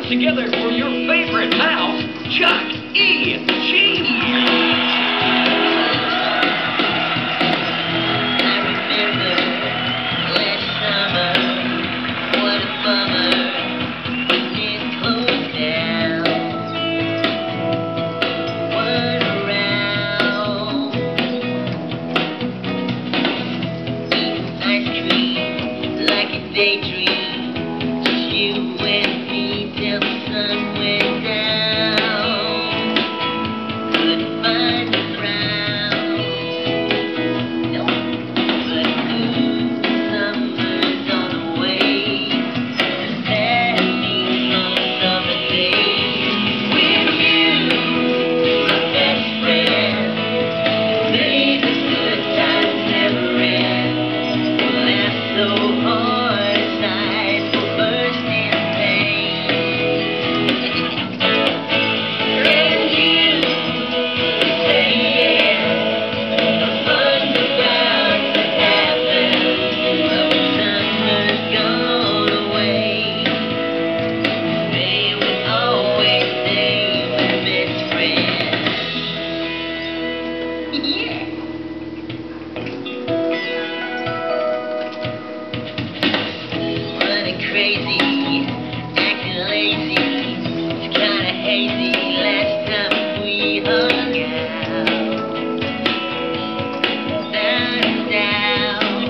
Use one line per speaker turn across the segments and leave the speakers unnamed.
once together for your favorite pal, Chuck E. Cheese.
Daydream, just you and me till the sun went down. Couldn't find a crowd, no, but summer's on the way. That means long summer days with you, my best friend. Baby, good times never end. Well, that's so hard. Crazy, acting lazy, it's kinda hazy. Last time we hung out, down,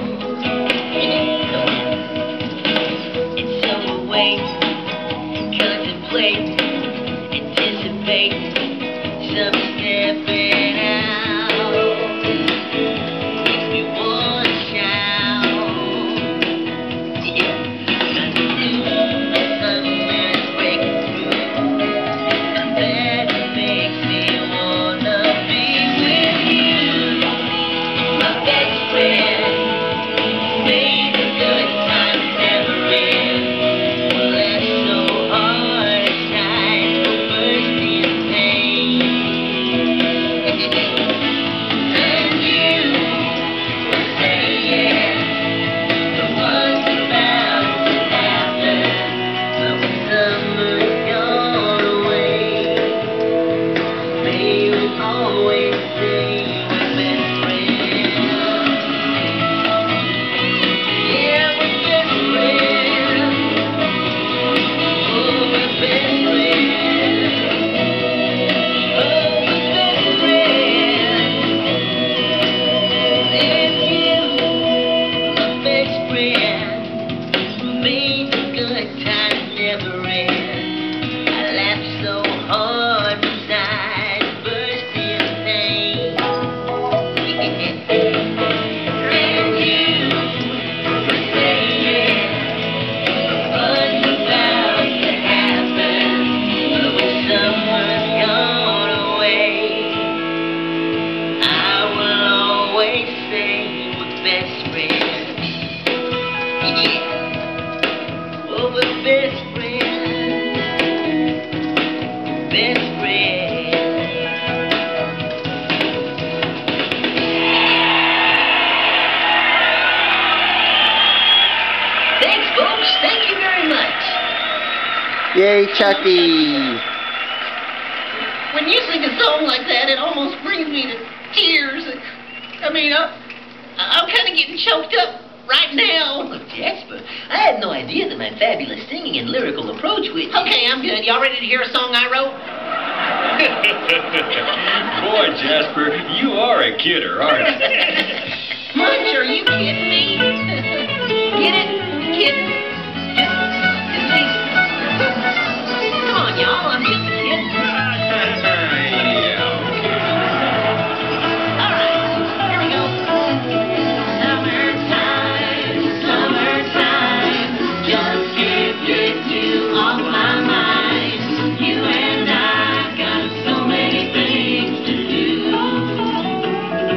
and so we'll wait, contemplate, anticipate, some stepping out. Makes me wanna shout, yeah. Always say we're best friends. Yeah, we're best friends. Oh, we're best friends. Oh, we're best friends. If you, my best friend, made the good times never end. I laughed so hard beside. Best friends, yeah, oh, we're best friends, best friends. Thanks, folks, thank you very much.
Yay, Chucky!
When you sing a song like that, it almost brings me to tears. I mean, I'm kind of getting choked up right now.
Look, Jasper, I had no idea that my fabulous singing and lyrical approach would...
Okay, I'm good. Y'all ready to hear a song I wrote?
Boy, Jasper, you are a kidder, aren't you?
Munch, are you kidding me? Get it? Kidding? Come on, y'all. I'm just kidding.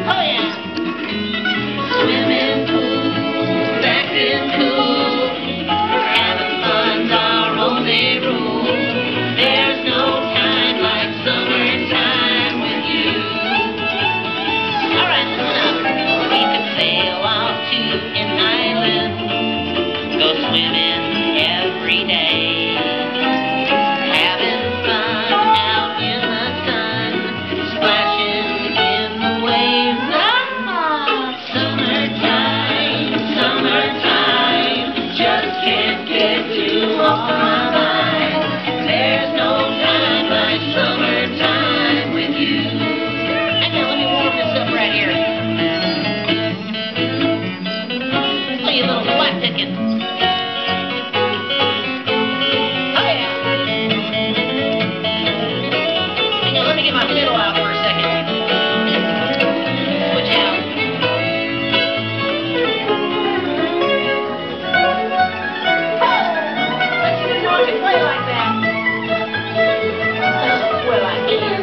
Swimming pool, acting cool.
let me play like that. Well, I can.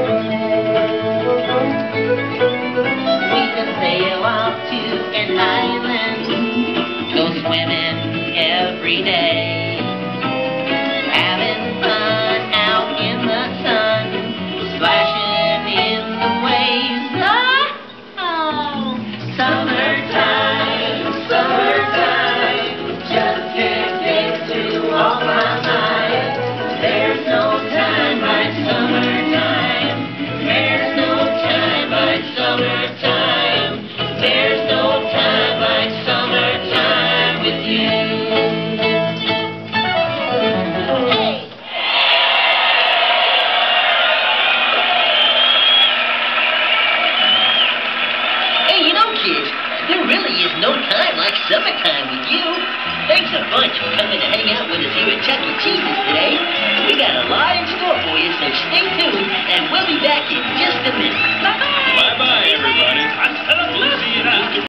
We can sail off to an island, go swimming every day, having fun out in the sun, splashing in the waves. Oh, summertime, summertime, just can't get you off my mind. There's no time like summertime. There's no time like summertime. There's no time like summertime with you. Hey!
Hey, you know, kids, there really is no time like summertime with you. Thanks a bunch for coming to hang out with us here at Chuck E. Cheese's today. We got a lot in store for you, so stay tuned, and we'll be back in just a minute.
Bye-bye, everybody. Hasta la próxima.